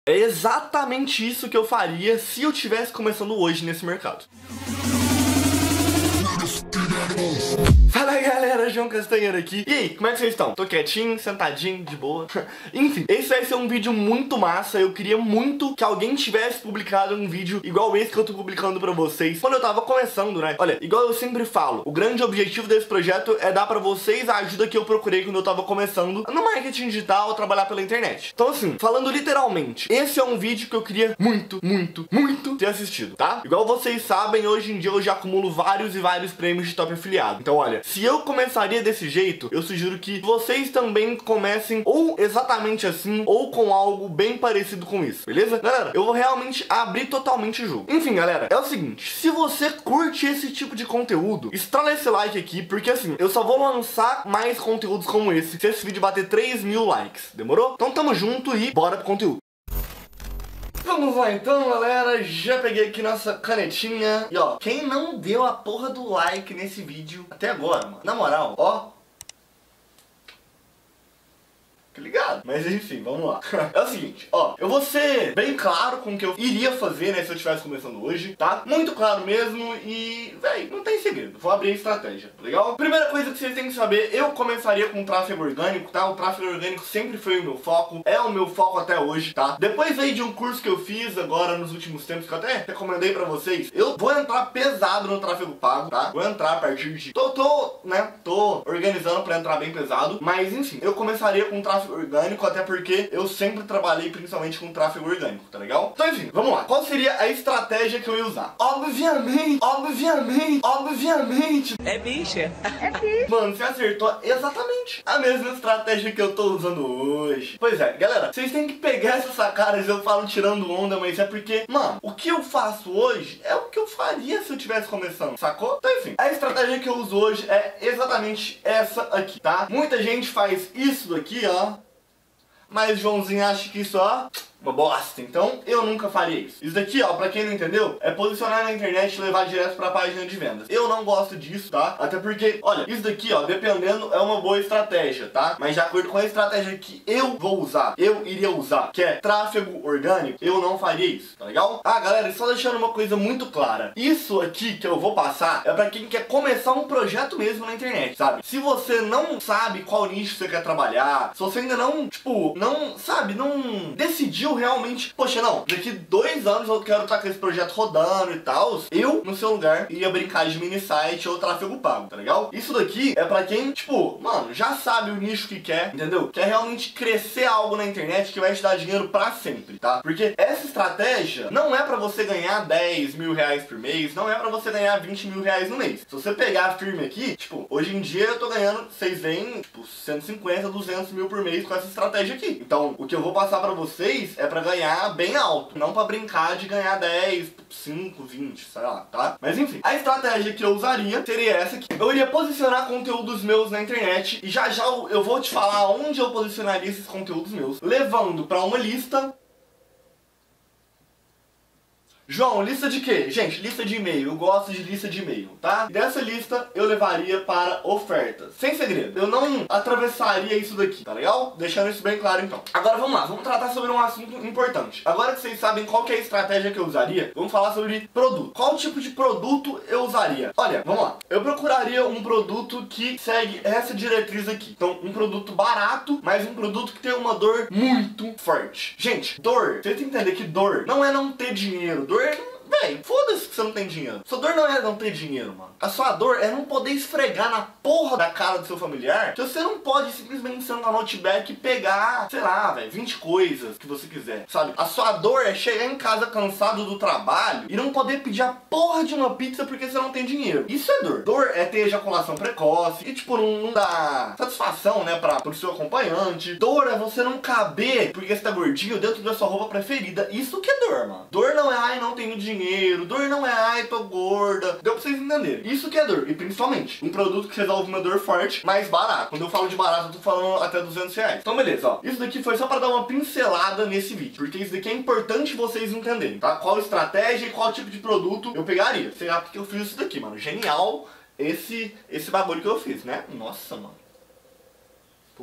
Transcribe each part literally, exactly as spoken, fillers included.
É exatamente isso que eu faria se eu estivesse começando hoje nesse mercado. Fala aí, galera, João Castanheira aqui. E aí, como é que vocês estão? Tô quietinho, sentadinho, de boa. Enfim, esse vai ser um vídeo muito massa. Eu queria muito que alguém tivesse publicado um vídeo igual esse que eu tô publicando pra vocês quando eu tava começando, né? Olha, igual eu sempre falo, o grande objetivo desse projeto é dar pra vocês a ajuda que eu procurei quando eu tava começando no marketing digital, trabalhar pela internet. Então assim, falando literalmente, esse é um vídeo que eu queria muito, muito, muito ter assistido, tá? Igual vocês sabem, hoje em dia eu já acumulo vários e vários prêmios de top afiliado. Então olha, se eu começaria desse jeito, eu sugiro que vocês também comecem ou exatamente assim, ou com algo bem parecido com isso, beleza? Galera, eu vou realmente abrir totalmente o jogo. Enfim, galera, é o seguinte, se você curte esse tipo de conteúdo, estrala esse like aqui, porque assim, eu só vou lançar mais conteúdos como esse se esse vídeo bater três mil likes, demorou? Então tamo junto e bora pro conteúdo. Vamos lá então, galera, já peguei aqui nossa canetinha. E ó, quem não deu a porra do like nesse vídeo até agora, mano, na moral, ó, ligado? Mas enfim, vamos lá. É o seguinte, ó, eu vou ser bem claro com o que eu iria fazer, né, se eu estivesse começando hoje, tá? Muito claro mesmo e, véi, não tem segredo. Vou abrir a estratégia, legal? Primeira coisa que vocês têm que saber, eu começaria com tráfego orgânico, tá? O tráfego orgânico sempre foi o meu foco, é o meu foco até hoje, tá? Depois veio de um curso que eu fiz agora nos últimos tempos, que eu até recomendei pra vocês, eu vou entrar pesado no tráfego pago, tá? Vou entrar a partir de... Tô, tô, né, tô organizando pra entrar bem pesado, mas enfim, eu começaria com tráfego orgânico, até porque eu sempre trabalhei principalmente com tráfego orgânico, tá legal? Então enfim, vamos lá. Qual seria a estratégia que eu ia usar? Obviamente, obviamente, obviamente É bicha. É bicha. Mano, você acertou exatamente a mesma estratégia que eu tô usando hoje. Pois é, galera, vocês têm que pegar essas sacadas, eu falo tirando onda, mas é porque, mano, o que eu faço hoje é o que eu faria se eu tivesse começando, sacou? Então enfim, a estratégia que eu uso hoje é exatamente essa aqui, tá? Muita gente faz isso daqui, ó, mas Joãozinho acha que isso, ó, uma bosta, então eu nunca faria isso. Isso daqui, ó, pra quem não entendeu, é posicionar na internet e levar direto pra página de vendas. Eu não gosto disso, tá? Até porque, olha, isso daqui, ó, dependendo, é uma boa estratégia, tá? Mas de acordo com a estratégia que eu vou usar, eu iria usar, que é tráfego orgânico, eu não faria isso, tá legal? Ah, galera, só deixando uma coisa muito clara, isso aqui que eu vou passar é pra quem quer começar um projeto mesmo na internet, sabe? Se você não sabe qual nicho você quer trabalhar, se você ainda não, tipo, não, sabe, não decidiu realmente, poxa, não, daqui dois anos eu quero estar com esse projeto rodando e tal, eu, no seu lugar, iria brincar de mini site ou tráfego pago, tá legal? Isso daqui é pra quem, tipo, mano, já sabe o nicho que quer, entendeu? Quer realmente crescer algo na internet que vai te dar dinheiro pra sempre, tá? Porque essa estratégia não é pra você ganhar dez mil reais por mês, não é pra você ganhar vinte mil reais no mês. Se você pegar firme aqui, tipo, hoje em dia eu tô ganhando, vocês veem, tipo, cento e cinquenta, duzentos mil por mês com essa estratégia aqui. Então, o que eu vou passar pra vocês é pra ganhar bem alto, não pra brincar de ganhar dez, cinco, vinte, sei lá, tá? Mas enfim, a estratégia que eu usaria seria essa aqui. Eu iria posicionar conteúdos meus na internet e já já eu vou te falar onde eu posicionaria esses conteúdos meus, levando pra uma lista. João, lista de quê? Gente, lista de e-mail. Eu gosto de lista de e-mail, tá? E dessa lista eu levaria para ofertas. Sem segredo. Eu não atravessaria isso daqui, tá legal? Deixando isso bem claro então. Agora vamos lá, vamos tratar sobre um assunto importante. Agora que vocês sabem qual que é a estratégia que eu usaria, vamos falar sobre produto. Qual tipo de produto eu usaria? Olha, vamos lá. Eu procuraria um produto que segue essa diretriz aqui. Então, um produto barato, mas um produto que tem uma dor muito forte. Gente, dor, vocês têm que entender que dor não é não ter dinheiro. Dor véi, foda-se que você não tem dinheiro. Sua dor não é não ter dinheiro, mano. A sua dor é não poder esfregar na porra da cara do seu familiar que você não pode simplesmente sentar no Outback e pegar, sei lá, velho, vinte coisas que você quiser, sabe? A sua dor é chegar em casa cansado do trabalho e não poder pedir a porra de uma pizza porque você não tem dinheiro. Isso é dor. Dor é ter ejaculação precoce e, tipo, não, não dá satisfação, né, pra, pro seu acompanhante. Dor é você não caber porque você tá gordinho dentro da sua roupa preferida. Isso que é dor, mano. Dor não é, ai, não tenho dinheiro. Dor não é, ai, tô gorda. Deu pra vocês entenderem. Isso que é dor. E principalmente, um produto que resolve uma dor forte, mais barato. Quando eu falo de barato, eu tô falando até duzentos reais. Então beleza, ó. Isso daqui foi só pra dar uma pincelada nesse vídeo, porque isso daqui é importante vocês entenderem, tá? Qual estratégia e qual tipo de produto eu pegaria. Sei lá porque eu fiz isso daqui, mano. Genial esse, esse bagulho que eu fiz, né? Nossa, mano. Puta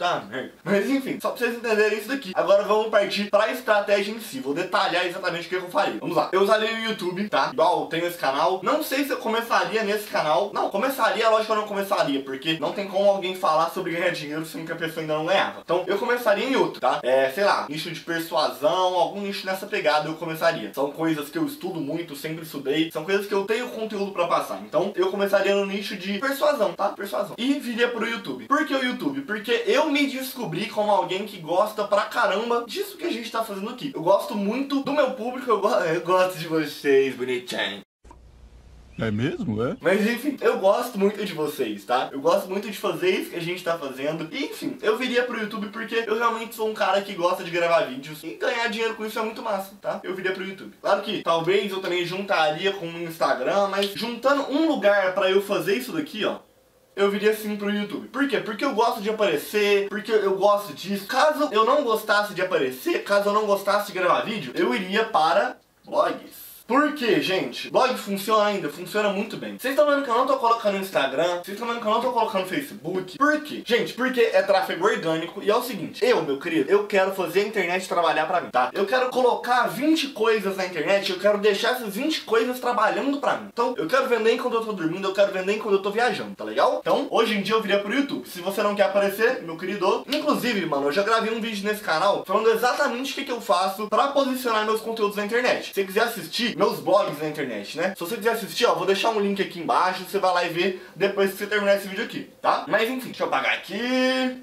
Puta merda. Mas enfim, só pra vocês entenderem isso daqui. Agora vamos partir pra estratégia em si. Vou detalhar exatamente o que eu faria. Vamos lá. Eu usaria o YouTube, tá? Igual eu tenho esse canal. Não sei se eu começaria nesse canal. Não, começaria, lógico que eu não começaria, porque não tem como alguém falar sobre ganhar dinheiro sendo que a pessoa ainda não ganhava. Então eu começaria em outro, tá? É, sei lá, nicho de persuasão, algum nicho nessa pegada eu começaria. São coisas que eu estudo muito, sempre estudei. São coisas que eu tenho conteúdo pra passar. Então eu começaria no nicho de persuasão, tá? Persuasão. E viria pro YouTube. Por que o YouTube? Porque eu me descobri como alguém que gosta pra caramba disso que a gente tá fazendo aqui. Eu gosto muito do meu público, eu, go eu gosto de vocês, bonitinho. É mesmo, é? Mas enfim, eu gosto muito de vocês, tá? Eu gosto muito de fazer isso que a gente tá fazendo. E enfim, eu viria pro YouTube porque eu realmente sou um cara que gosta de gravar vídeos. E ganhar dinheiro com isso é muito massa, tá? Eu viria pro YouTube. Claro que talvez eu também juntaria com o Instagram, mas juntando um lugar pra eu fazer isso daqui, ó, eu viria sim pro YouTube. Por quê? Porque eu gosto de aparecer, porque eu gosto disso. Caso eu não gostasse de aparecer, caso eu não gostasse de gravar vídeo, eu iria para blogs. Por quê, gente? Blog funciona ainda, funciona muito bem. Vocês estão vendo que eu não tô colocando no Instagram, vocês estão vendo que eu não tô colocando no Facebook. Por quê? Gente, porque é tráfego orgânico e é o seguinte, eu, meu querido, eu quero fazer a internet trabalhar pra mim, tá? Eu quero colocar vinte coisas na internet, eu quero deixar essas vinte coisas trabalhando pra mim. Então, eu quero vender enquanto eu tô dormindo, eu quero vender enquanto eu tô viajando, tá legal? Então, hoje em dia eu viria pro YouTube. Se você não quer aparecer, meu querido, inclusive, mano, eu já gravei um vídeo nesse canal falando exatamente o que, que eu faço pra posicionar meus conteúdos na internet. Se você quiser assistir meus blogs na internet, né? Se você quiser assistir, ó, vou deixar um link aqui embaixo, você vai lá e vê depois que você terminar esse vídeo aqui, tá? Mas enfim, deixa eu apagar aqui.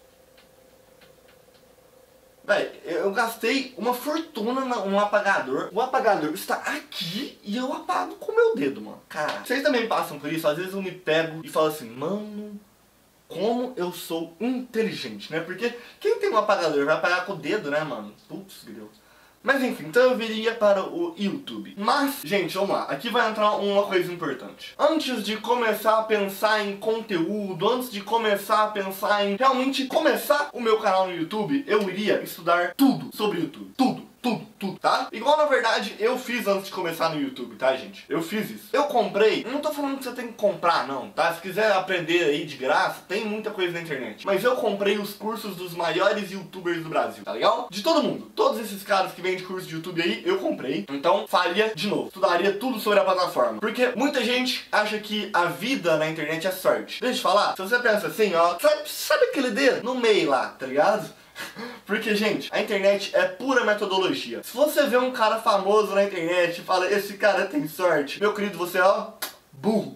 Véi, eu gastei uma fortuna num apagador. O apagador está aqui e eu apago com o meu dedo, mano. Cara, vocês também passam por isso? Às vezes eu me pego e falo assim, mano, como eu sou inteligente, né? Porque quem tem um apagador vai apagar com o dedo, né, mano? Putz, grilo. Mas enfim, então eu viria para o YouTube. Mas, gente, vamos lá. Aqui vai entrar uma coisa importante. Antes de começar a pensar em conteúdo, antes de começar a pensar em realmente começar o meu canal no YouTube, eu iria estudar tudo sobre o YouTube. Tudo. Tudo, tudo, tá? Igual, na verdade, eu fiz antes de começar no YouTube, tá, gente? Eu fiz isso. Eu comprei, não tô falando que você tem que comprar, não, tá? Se quiser aprender aí de graça, tem muita coisa na internet. Mas eu comprei os cursos dos maiores YouTubers do Brasil, tá legal? De todo mundo. Todos esses caras que vendem curso de YouTube aí, eu comprei. Então, faria de novo. Estudaria tudo sobre a plataforma. Porque muita gente acha que a vida na internet é sorte. Deixa eu te falar, se você pensa assim, ó, sabe, sabe aquele dedo no meio lá, tá ligado? Porque, gente, a internet é pura metodologia. Se você vê um cara famoso na internet e fala, esse cara tem sorte, meu querido, você é, ó, burro.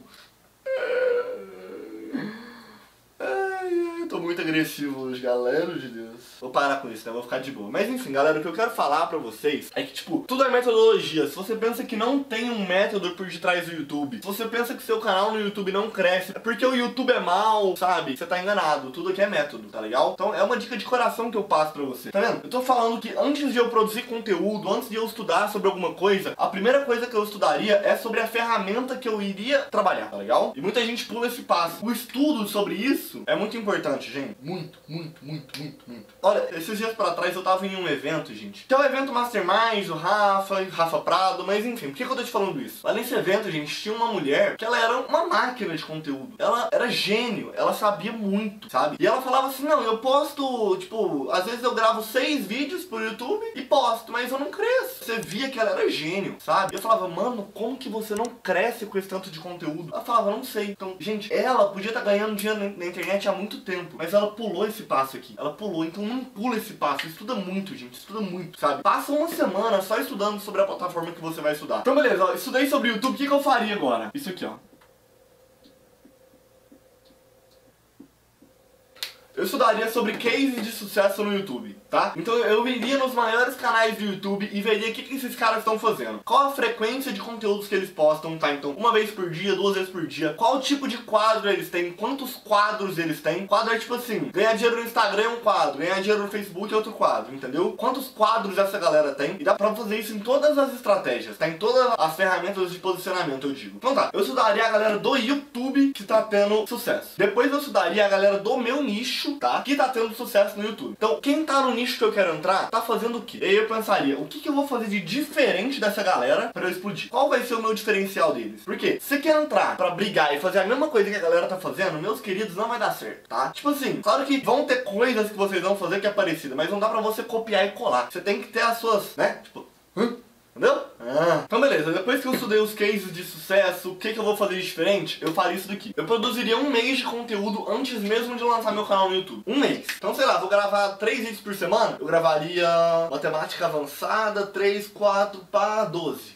Ai, eu tô muito agressivo hoje, galera de Deus. Vou parar com isso, né? Vou ficar de boa. Mas enfim, galera, o que eu quero falar pra vocês é que, tipo, tudo é metodologia. Se você pensa que não tem um método por detrás do YouTube, se você pensa que seu canal no YouTube não cresce, é porque o YouTube é mal, sabe? Você tá enganado. Tudo aqui é método, tá legal? Então é uma dica de coração que eu passo pra você. Tá vendo? Eu tô falando que antes de eu produzir conteúdo, antes de eu estudar sobre alguma coisa, a primeira coisa que eu estudaria é sobre a ferramenta que eu iria trabalhar, tá legal? E muita gente pula esse passo. O estudo sobre isso é muito importante, gente. Muito, muito, muito, muito, muito. Olha, esses dias pra trás eu tava em um evento, gente. Que é o evento Mastermind do Rafa, Rafa Prado, mas enfim, por que, que eu tô te falando isso? Lá nesse evento, gente, tinha uma mulher que ela era uma máquina de conteúdo. Ela era gênio, ela sabia muito, sabe? E ela falava assim, não, eu posto, tipo, às vezes eu gravo seis vídeos pro YouTube e posto, mas eu não cresço. Você via que ela era gênio, sabe? E eu falava, mano, como que você não cresce com esse tanto de conteúdo? Ela falava, não sei. Então, gente, ela podia estar ganhando dinheiro na, na internet há muito tempo, mas ela pulou esse passo aqui. Ela pulou, então não pula esse passo, estuda muito, gente, estuda muito, sabe? Passa uma semana só estudando sobre a plataforma que você vai estudar. Então beleza, ó, estudei sobre o YouTube, o que, que eu faria agora? Isso aqui, ó. Eu estudaria sobre cases de sucesso no YouTube, tá? Então eu iria nos maiores canais do YouTube e veria o que, que esses caras estão fazendo. Qual a frequência de conteúdos que eles postam, tá? Então, uma vez por dia, duas vezes por dia. Qual tipo de quadro eles têm, quantos quadros eles têm. Quadro é tipo assim, ganhar dinheiro no Instagram é um quadro, ganhar dinheiro no Facebook é outro quadro, entendeu? Quantos quadros essa galera tem. E dá pra fazer isso em todas as estratégias, tá? Em todas as ferramentas de posicionamento, eu digo. Então tá, eu estudaria a galera do YouTube que tá tendo sucesso. Depois eu estudaria a galera do meu nicho, tá? Que tá tendo sucesso no YouTube. Então, quem tá no nicho que eu quero entrar tá fazendo o quê? E aí eu pensaria, o que que eu vou fazer de diferente dessa galera pra eu explodir? Qual vai ser o meu diferencial deles? Porque se você quer entrar pra brigar e fazer a mesma coisa que a galera tá fazendo, meus queridos, não vai dar certo, tá? Tipo assim, claro que vão ter coisas que vocês vão fazer que é parecida, mas não dá pra você copiar e colar. Você tem que ter as suas, né? Tipo, hã? Entendeu? Ah. Então beleza, depois que eu estudei os cases de sucesso, o que que eu vou fazer de diferente? Eu faria isso daqui. Eu produziria um mês de conteúdo antes mesmo de lançar meu canal no YouTube. Um mês. Então sei lá, vou gravar três vídeos por semana. Eu gravaria matemática avançada, três, quatro, pá, doze.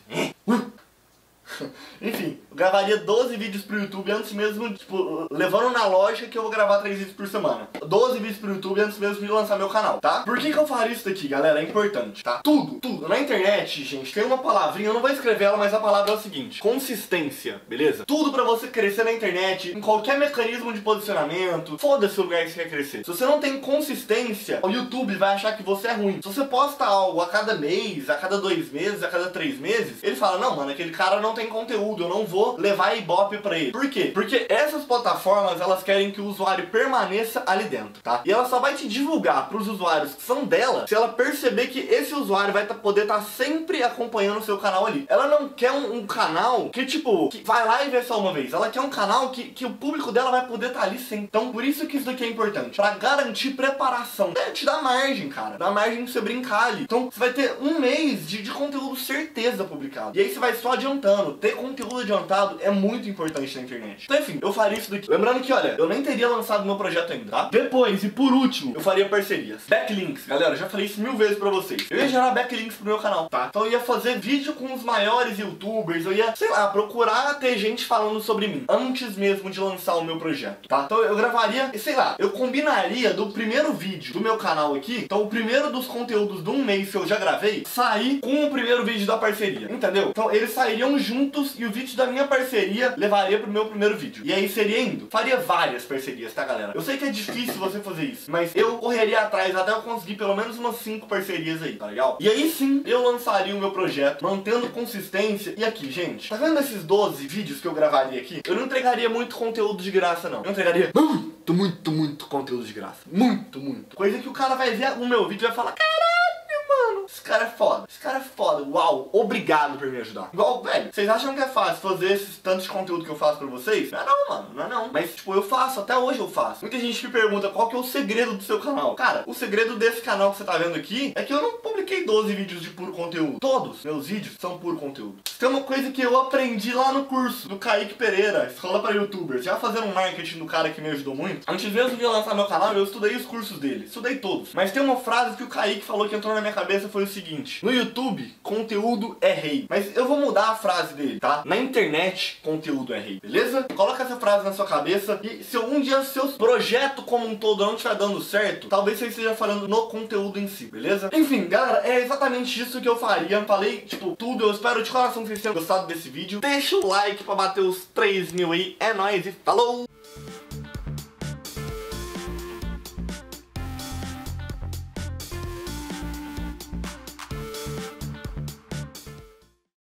Enfim, eu gravaria doze vídeos pro YouTube antes mesmo, tipo, levando na lógica que eu vou gravar três vídeos por semana. doze vídeos pro YouTube antes mesmo de lançar meu canal, tá? Por que que eu faria isso daqui, galera? É importante, tá? Tudo, tudo. Na internet, gente, tem uma palavrinha, eu não vou escrever ela, mas a palavra é o seguinte: consistência, beleza? Tudo pra você crescer na internet, em qualquer mecanismo de posicionamento, foda-se o lugar que você quer crescer. Se você não tem consistência, o YouTube vai achar que você é ruim. Se você posta algo a cada mês, a cada dois meses, a cada três meses, ele fala, não, mano, aquele cara não tem conteúdo, eu não vou levar ibope pra ele. Por quê? Porque essas plataformas, elas querem que o usuário permaneça ali dentro, tá? E ela só vai te divulgar pros usuários que são dela se ela perceber que esse usuário vai tá, poder estar tá sempre acompanhando o seu canal ali. Ela não quer um, um canal que, tipo, que vai lá e vê só uma vez. Ela quer um canal que, que o público dela vai poder estar tá ali sempre. Então, por isso que isso daqui é importante. Pra garantir preparação. É, te dá margem, cara. Dá margem pra você brincar ali. Então, você vai ter um mês de, de conteúdo certeza publicado. E aí você vai só adiantando. Ter conteúdo adiantado é muito importante na internet. Então, enfim, eu faria isso daqui. Lembrando que, olha, eu nem teria lançado meu projeto ainda, tá? Depois, e por último, eu faria parcerias. Backlinks, galera, eu já falei isso mil vezes pra vocês. Eu ia gerar backlinks pro meu canal, tá? Então eu ia fazer vídeo com os maiores youtubers, eu ia, sei lá, procurar ter gente falando sobre mim, antes mesmo de lançar o meu projeto, tá? Então eu gravaria, sei lá, eu combinaria do primeiro vídeo do meu canal aqui, então o primeiro dos conteúdos de um mês que eu já gravei, sair com o primeiro vídeo da parceria, entendeu? Então eles sairiam juntos e o vídeo da minha parceria levaria pro meu primeiro vídeo. E aí seria indo. Faria várias parcerias, tá, galera? Eu sei que é difícil você fazer isso, mas eu correria atrás até eu conseguir pelo menos umas cinco parcerias aí, tá legal? E aí sim, eu lançaria o meu projeto, mantendo consistência. E aqui, gente, tá vendo esses doze vídeos que eu gravaria aqui? Eu não entregaria muito conteúdo de graça, não. Eu entregaria muito, muito, muito conteúdo de graça. Muito, muito. Coisa que o cara vai ver o meu vídeo e vai falar, caralho, mano, esse cara é foda, esse cara é foda, uau, obrigado por me ajudar. Igual, velho, vocês acham que é fácil fazer esses tantos de conteúdo que eu faço pra vocês? Não é não, mano, não é não. Mas, tipo, eu faço, até hoje eu faço. Muita gente me pergunta qual que é o segredo do seu canal. Cara, o segredo desse canal que você tá vendo aqui é que eu não publiquei doze vídeos de puro conteúdo. Todos meus vídeos são puro conteúdo. Tem uma coisa que eu aprendi lá no curso do Kaique Pereira, Escola para Youtubers, já fazendo um marketing do cara que me ajudou muito. Antes mesmo de eu lançar meu canal, eu estudei os cursos dele. Estudei todos. Mas tem uma frase que o Kaique falou que entrou na minha cabeça, foi o seguinte: no YouTube, conteúdo é rei. Mas eu vou mudar a frase dele, tá? Na internet, conteúdo é rei, beleza? Coloca essa frase na sua cabeça e se um dia seu projeto como um todo não estiver dando certo, talvez você esteja falando no conteúdo em si, beleza? Enfim, galera, é exatamente isso que eu faria. Falei, tipo, tudo. Eu espero de coração que vocês tenham gostado desse vídeo. Deixa o like pra bater os três mil aí. É nóis e falou!